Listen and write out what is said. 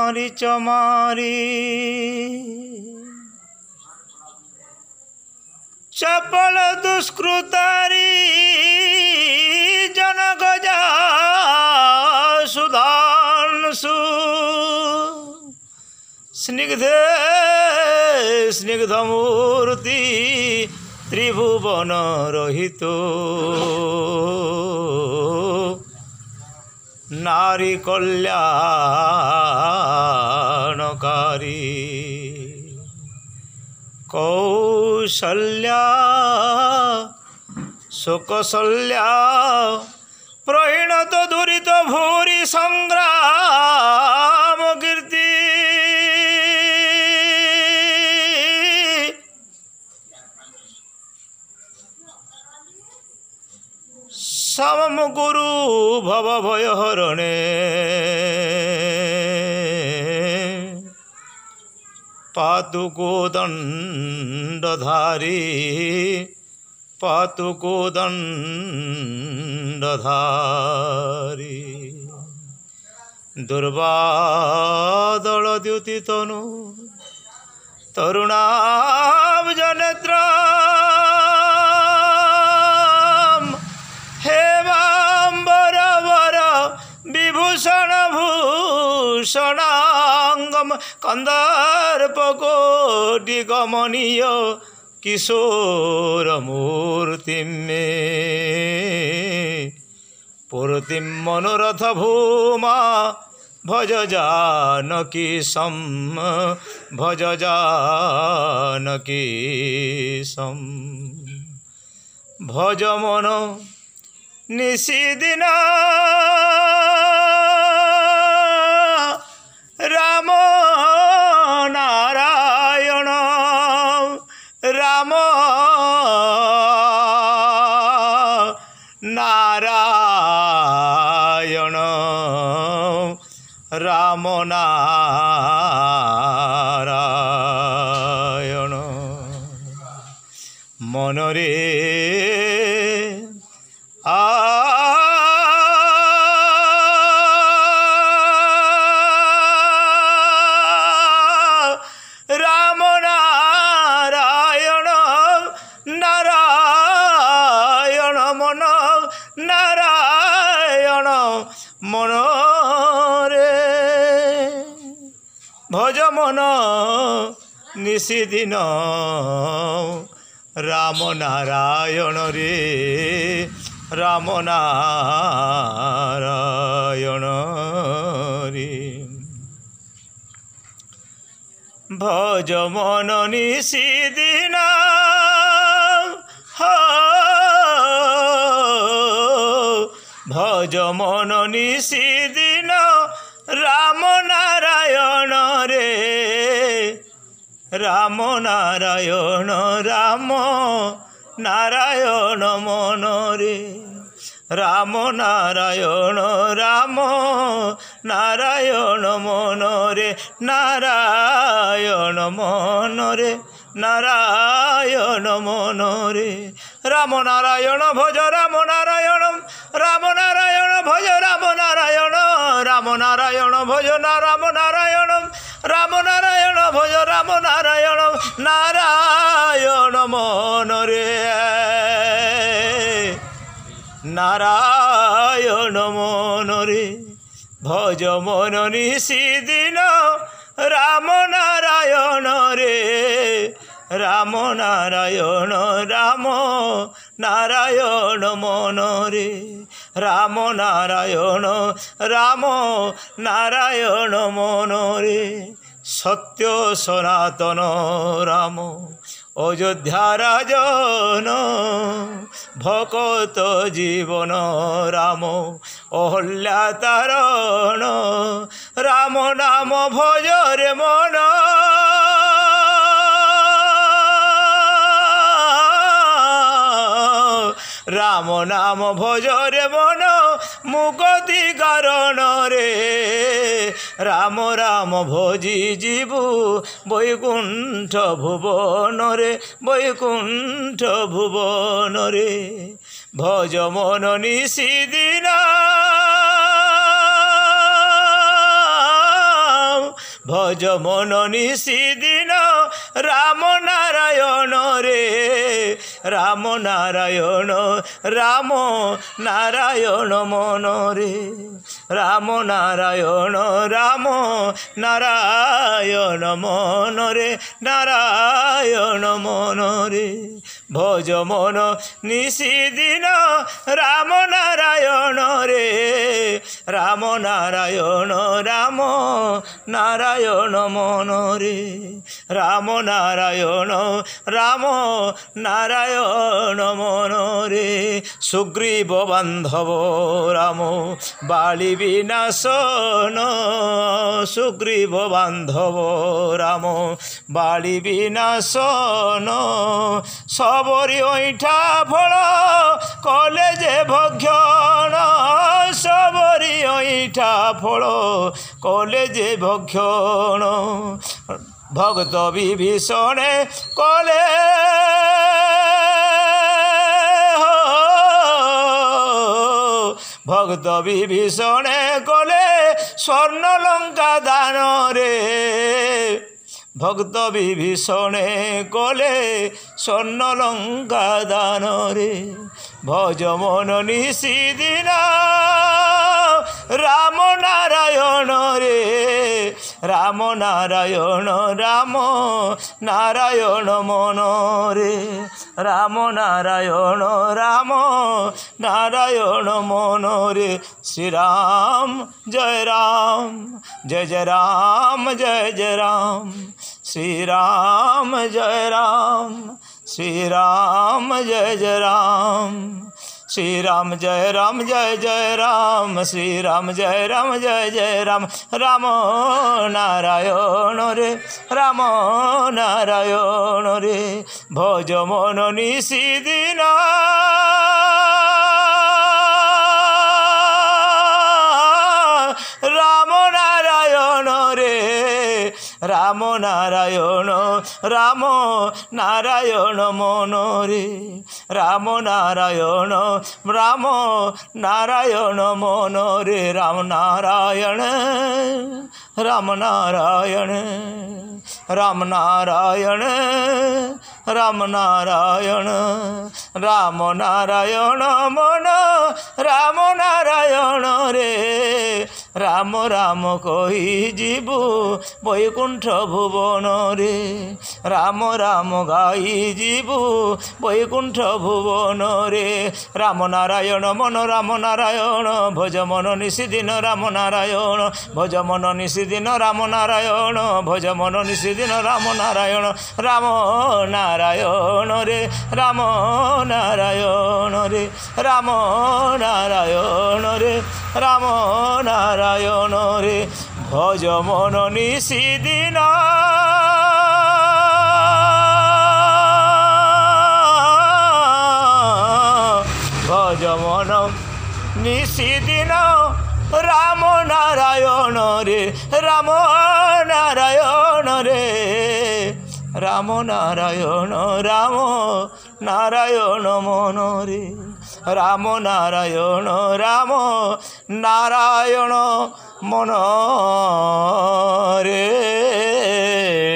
मारी चमारी चपल दुष्कृतारी जनगजा सुधांशु स्निग्धे स्निग्धमूर्ति त्रिभुवन रहित नारी कल्याणकारी कौशल्या शोकशल्या प्रहीणत दुरित भूरि संग्राम कीर्ति समम गुरु भव भय हरणे पातु कोदंडधारी पातु कोदंडधारी दुर्वादल द्युति तनु तरुणाब्ज नेत्र विभूषण भूषणांगम कंदर्प कोटि गमनीय किशोर मूर्ति में पूर्ति मनोरथ भूमा भज जानकी सम भज जानकी सम भज मन निशिदिन राम नारायण राम नारायण राम नारायण मनरे राम नारायण नारायण मन नारायण मन रे भज मन निशिदिन राम नारायण रे राम नारायण रे भज मन निशिदिन भज मन निशिदिन राम नारायण रे राम नारायण राम नारायण मन रे राम नारायण राम नारायण मन रे नारायण मन रे नारायण मन रे राम नारायण भज राम नारायण राम नारायण भज राम नारायण राम नारायण भज राम नारायण राम नारायण भज राम नारायण नारायण मन रे नारायण मन रे भज मन निशिदिन राम नारायण रे राम नारायण राम नारायण मन रे राम नारायण राम नारायण मन रे सत्य सनातन राम अयोध्या राजन भकत जीवन राम अहल्या तारण राम नाम भज रे मन राम नाम भज रे मन मुक्ति कारण रे राम राम भजी जीवु वैकुंठ भुवन रे वैकुंठ भुवन रे भज मन निशिदिन ভজ মন নিশিদিন রাম নারায়ণ রে রাম নারায়ণ রাম নারায়ণ মন রে রাম নারায়ণ রাম নারায়ণ মন রে নারায়ণ মন রে ভজ মন নিশিদিন রাম নারায়ণ রে রাম নারায়ণ রাম নারায়ণ মন রে রাম নারায়ণ রাম নারায়ণ মন রে সুগ্রীব বান্ধব রাম বালি বিনাশন সুগ্রীব বান্ধব রাম বালি বিনাশন সবরি ঐঠা ফল কলে যে ভক্ষণ সবরি ঐঠা ফল কলে যে ভক্ষণ ভক্ত বিভীষণে কলে ভক্ত বিভীষণে কলে স্বর্ণলঙ্কা দান রে ভক্ত বিভীষণে কলে স্বর্ণলঙ্কা দান রে ভজ মন নিশিদিন রাম নারায়ণ রে রাম নারায়ণ রাম নারায়ণ মন রে রাম নারায়ণ রাম নারায়ণ মন রে শ্রীরাম জয় রাম জয় জয় রাম জয় জয় রাম श्रीराम जय राम श्रीराम जय जय राम श्रीराम जय राम जय जय राम श्रीराम जय राम जय जय राम राम नारायण रे राम नारायण रे भज मन निशिदिन राम नारायण रे राम नारायण राम नारायण मन रे राम नारायण राम नारायण मन रे राम नारायण राम नारायण राम नारायण राम नारायण राम नारायण मन राम नारायण रे राम राम कही जीवु वैकुंठ भुवन रे राम राम गाई जीवु वैकुंठ भुवन रे राम नारायण मन राम नारायण भज मन निशिदिन राम नारायण भज मन निशिदिन राम नारायण भज मन निशिदिन राम नारायण राम नारायण रे राम नारायण रे राम नारायण रे राम नारायण रे भज मन निशिदिन भज मन निशिदिन राम नारायण रे राम नारायण रे राम नारायण राम नारायण मन रे राम नारायण राम नारायण मन रे।